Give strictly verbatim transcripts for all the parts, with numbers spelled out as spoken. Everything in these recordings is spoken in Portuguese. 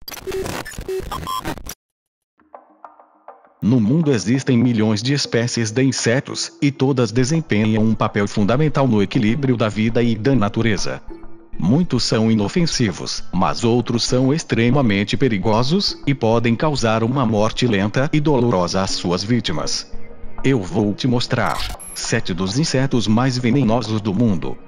No mundo existem milhões de espécies de insetos, e todas desempenham um papel fundamental no equilíbrio da vida e da natureza. Muitos são inofensivos, mas outros são extremamente perigosos, e podem causar uma morte lenta e dolorosa às suas vítimas. Eu vou te mostrar sete dos insetos mais venenosos do mundo.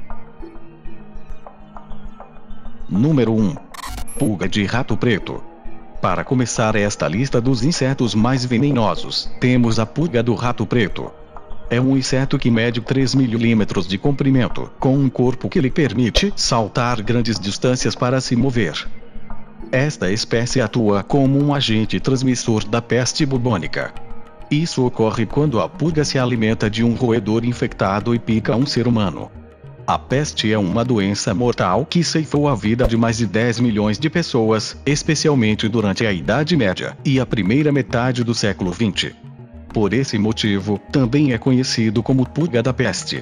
Número um. Pulga de rato preto. Para começar esta lista dos insetos mais venenosos, temos a pulga do rato preto. É um inseto que mede três milímetros de comprimento, com um corpo que lhe permite saltar grandes distâncias para se mover. Esta espécie atua como um agente transmissor da peste bubônica. Isso ocorre quando a pulga se alimenta de um roedor infectado e pica um ser humano. A peste é uma doença mortal que ceifou a vida de mais de dez milhões de pessoas, especialmente durante a Idade Média e a primeira metade do século vinte. Por esse motivo, também é conhecido como pulga da peste.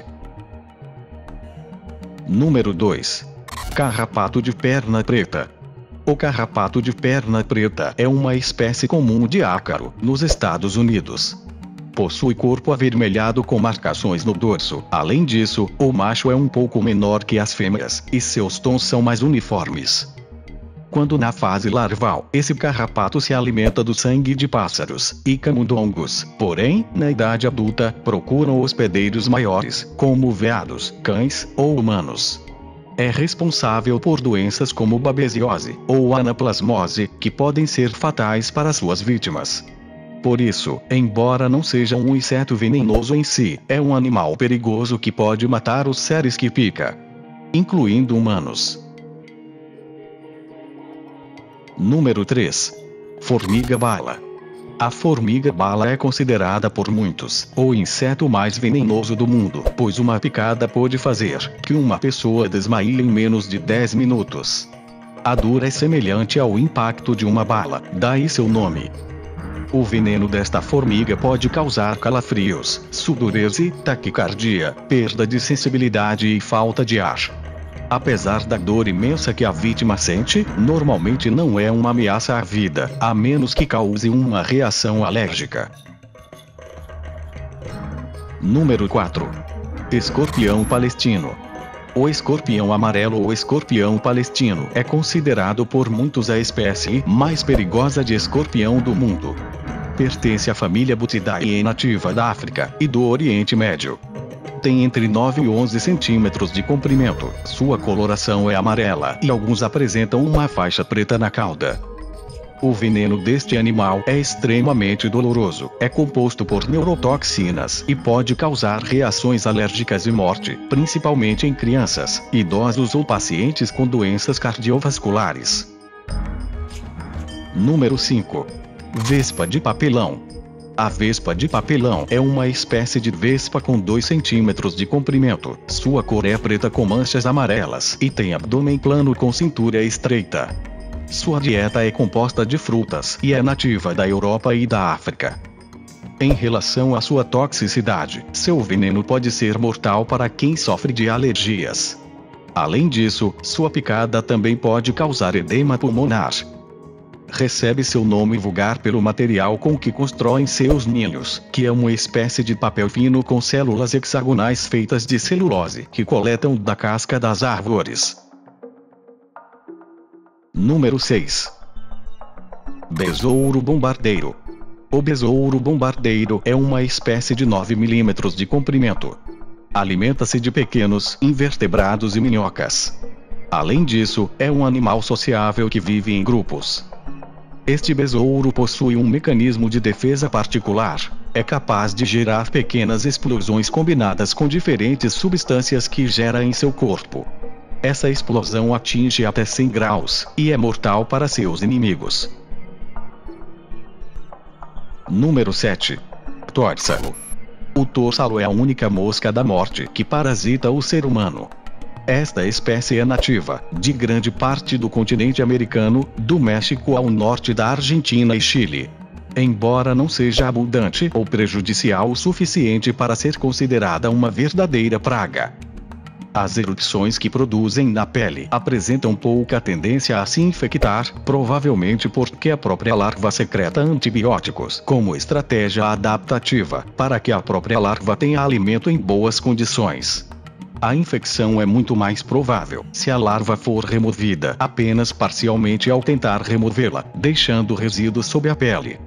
Número dois. Carrapato de perna preta. O carrapato de perna preta é uma espécie comum de ácaro, nos Estados Unidos. Possui corpo avermelhado com marcações no dorso. Além disso, o macho é um pouco menor que as fêmeas, e seus tons são mais uniformes. Quando na fase larval, esse carrapato se alimenta do sangue de pássaros e camundongos. Porém, na idade adulta, procuram hospedeiros maiores, como veados, cães ou humanos. É responsável por doenças como babesiose ou anaplasmose, que podem ser fatais para suas vítimas. Por isso, embora não seja um inseto venenoso em si, é um animal perigoso que pode matar os seres que pica, incluindo humanos. Número três. Formiga-bala. A formiga-bala é considerada por muitos o inseto mais venenoso do mundo, pois uma picada pode fazer que uma pessoa desmaie em menos de dez minutos. A dor é semelhante ao impacto de uma bala, daí seu nome. O veneno desta formiga pode causar calafrios, sudorese, taquicardia, perda de sensibilidade e falta de ar. Apesar da dor imensa que a vítima sente, normalmente não é uma ameaça à vida, a menos que cause uma reação alérgica. Número quatro. Escorpião palestino. O escorpião amarelo ou escorpião palestino é considerado por muitos a espécie mais perigosa de escorpião do mundo. Pertence à família Butidae nativa da África e do Oriente Médio. Tem entre nove e onze centímetros de comprimento, sua coloração é amarela e alguns apresentam uma faixa preta na cauda. O veneno deste animal é extremamente doloroso, é composto por neurotoxinas e pode causar reações alérgicas e morte, principalmente em crianças, idosos ou pacientes com doenças cardiovasculares. Número cinco. Vespa de papelão. A vespa de papelão é uma espécie de vespa com dois centímetros de comprimento. Sua cor é preta com manchas amarelas e tem abdômen plano com cintura estreita. Sua dieta é composta de frutas e é nativa da Europa e da África. Em relação à sua toxicidade, seu veneno pode ser mortal para quem sofre de alergias. Além disso, sua picada também pode causar edema pulmonar. Recebe seu nome vulgar pelo material com que constroem seus ninhos, que é uma espécie de papel fino com células hexagonais feitas de celulose, que coletam da casca das árvores. Número seis. Besouro bombardeiro. O besouro bombardeiro é uma espécie de nove milímetros de comprimento. Alimenta-se de pequenos invertebrados e minhocas. Além disso, é um animal sociável que vive em grupos. Este besouro possui um mecanismo de defesa particular. É capaz de gerar pequenas explosões combinadas com diferentes substâncias que gera em seu corpo. Essa explosão atinge até cem graus, e é mortal para seus inimigos. Número sete. Tórsalo. O tórsalo é a única mosca da morte que parasita o ser humano. Esta espécie é nativa de grande parte do continente americano, do México ao norte da Argentina e Chile. Embora não seja abundante ou prejudicial o suficiente para ser considerada uma verdadeira praga. As erupções que produzem na pele apresentam pouca tendência a se infectar, provavelmente porque a própria larva secreta antibióticos como estratégia adaptativa, para que a própria larva tenha alimento em boas condições. A infecção é muito mais provável se a larva for removida apenas parcialmente ao tentar removê-la, deixando resíduos sob a pele.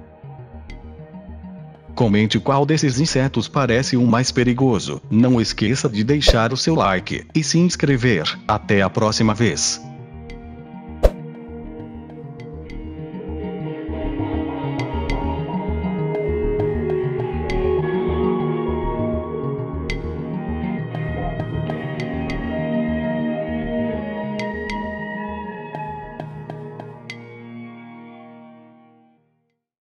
Comente qual desses insetos parece o mais perigoso. Não esqueça de deixar o seu like e se inscrever. Até a próxima vez.